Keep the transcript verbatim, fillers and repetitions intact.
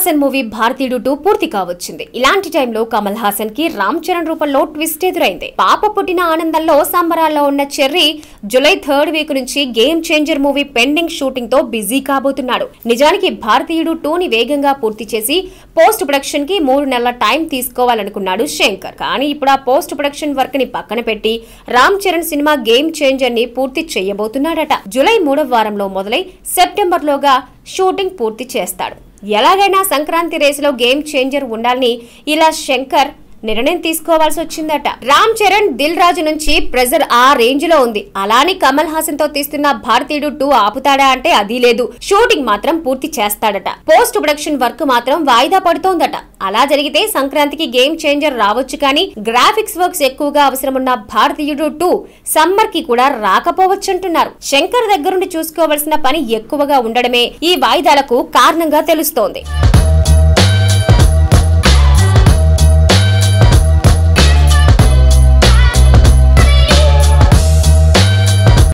Haasan movie భారతీయుడు two పూర్తి కావచ్చింది. ఇలాంటి టైంలో కమల్ హాసన్ కి రామ్ చరణ్ రూపంలో ట్విస్ట్ ఎదురైంది. పాప పుట్టిన ఆనందంలో సంబరాల్లో ఉన్న చెర్రీ జూలై థర్డ్ వీక్ నుంచి Game Changer movie pending shooting తో బిజీ కాబోతున్నాడు. నిజానికి భారతీయుడు టూ ని వేగంగా పూర్తి చేసి పోస్ట్ ప్రొడక్షన్ కి మూడు నెలల టైం తీసుకోవాలనుకున్నాడు శంకర్. కానీ ఇప్పుడు ఆ పోస్ట్ ప్రొడక్షన్ వర్క్ ని పక్కన పెట్టి Ram Charan cinema Game Changer ని పూర్తి చేయబోతున్నాడట. జూలై మూడవ వారంలో మొదలై సెప్టెంబర్ లోగా షూటింగ్ పూర్తి చేస్తాడు. ఎలాగైనా సంక్రాంతి రేసులో గేమ్ చేంజర్ ఉండాలని ఇలా శంకర్ నిర్ణయం తీసుకోవాల్సి వచ్చిందట. రామ్ చరణ్ దిల్ రాజు నుంచి ప్రెజర్ ఆ రేంజ్ లో ఉంది. అలానే కమల్ హాసన్ తో తీస్తున్న భారతీయుడు టూ ఆపుతాడా అంటే అది లేదు. షూటింగ్ మాత్రం పూర్తి చేస్తాడట. పోస్ట్ ప్రొడక్షన్ వర్క్ మాత్రం వాయిదా పడుతోందట. అలా జరిగితే సంక్రాంతికి గేమ్ చేంజర్ రావచ్చు, కానీ గ్రాఫిక్స్ వర్క్స్ ఎక్కువగా అవసరమున్న భారతీయుడు టూ సమ్మర్ కి కూడా రాకపోవచ్చంటున్నారు. శంకర్ దగ్గరుండి చూసుకోవాల్సిన పని ఎక్కువగా ఉండడమే ఈ వాయిదాలకు కారణంగా తెలుస్తోంది.